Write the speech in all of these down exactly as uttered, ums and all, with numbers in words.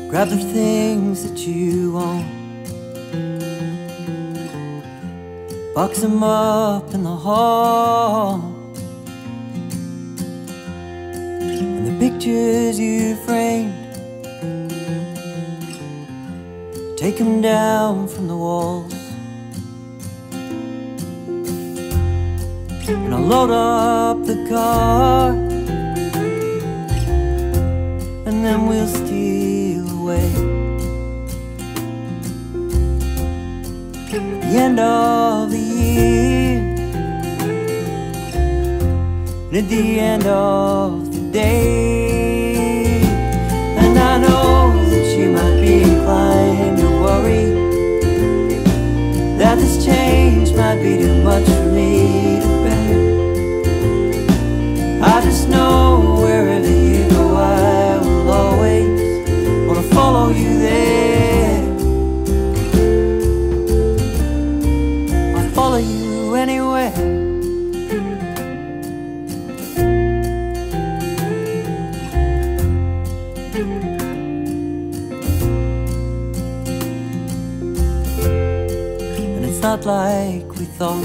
Grab the things that you want, box them up in the hall, and the pictures you framed, take them down from the walls. And I'll load up the car, and then we'll steal away. At the end of the year, and at the end of the day. And I know that you might be inclined to worry that this change might be too much for me to bear. I just know wherever you go, I will always wanna follow you there. I'll follow you anywhere. And it's not like we thought,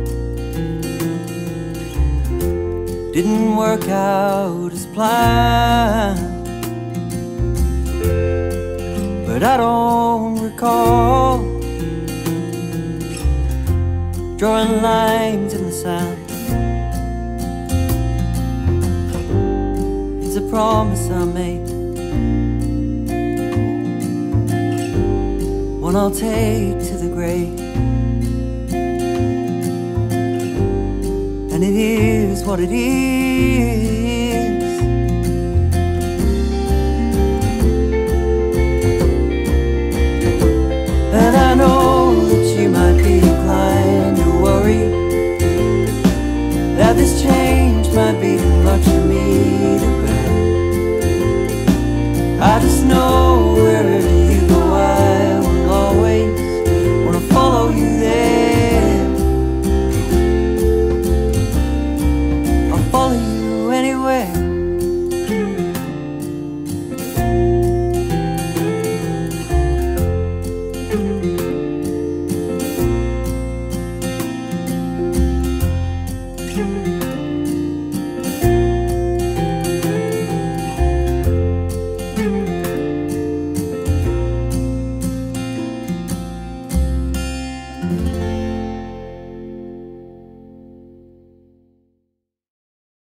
didn't work out as planned, but I don't recall drawing lines in the sand. It's a promise I made, one I'll take to the grave. And it is what it is. And I know that you might be inclined to worry that this change might be too much for me to bear. I just know wherever you go, I will always wanna follow you there. Follow you anywhere.